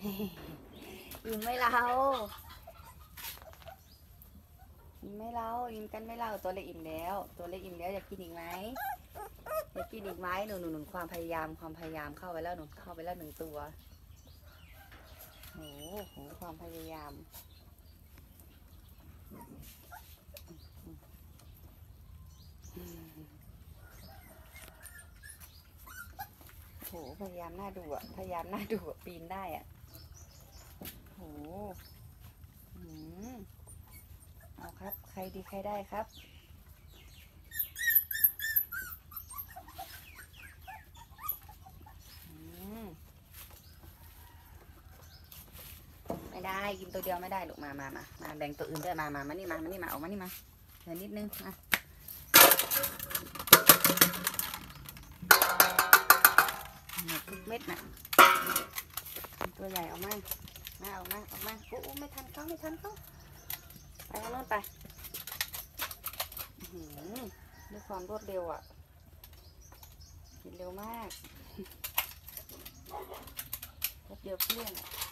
อิ่มไม่เราอิ่มไม่เราอิ่มกันไม่เราตัวเล็กอิ่มแล้วตัวเล็กอิ่มแล้วอยากกินอีกไหมอยากกินอีกไหมหนุนความพยายามเข้าไปแล้วหนุนเข้าไปแล้ว1 ตัวโอ้โหความพยายามโหพยายามน่าดูอ่ะพยายามน่าดูอ่ะปีนได้อ่ะโหเอาครับใครดีใครได้ครับไม่ได้กินตัวเดียวไม่ได้ลูกมาแบ่งตัวอื่นด้วยมานี่มาออกมานี่มาเดี๋ยวนิดนึงมาทุกเม็ดน่ะตัวใหญ่ออกมาออกมาโอ้ไม่ทันเขาไปทางโน้นไปด้วยความรวดเร็วอ่ะกินเร็วมากรวดเร็วเปรี้ยง